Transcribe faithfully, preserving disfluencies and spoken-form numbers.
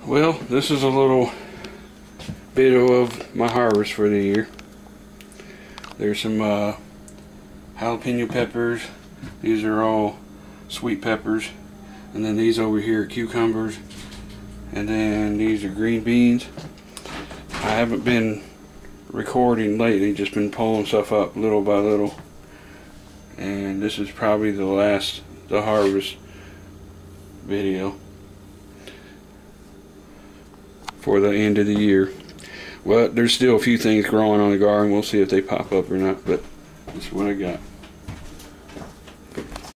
Well, this is a little video of my harvest for the year. There's some uh, jalapeno peppers. These are all sweet peppers. And then these over here are cucumbers. And then these are green beans. I haven't been recording lately, just been pulling stuff up little by little. And this is probably the last, the harvest video for the end of the year. Well, there's still a few things growing on the garden. We'll see if they pop up or not, but that's what I got.